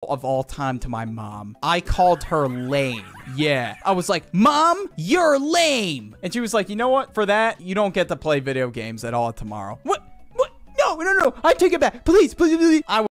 of all time to my mom. I called her lame. Yeah. I was like, Mom, you're lame. And she was like, you know what? For that, you don't get to play video games at all tomorrow. What? No. I take it back. Please.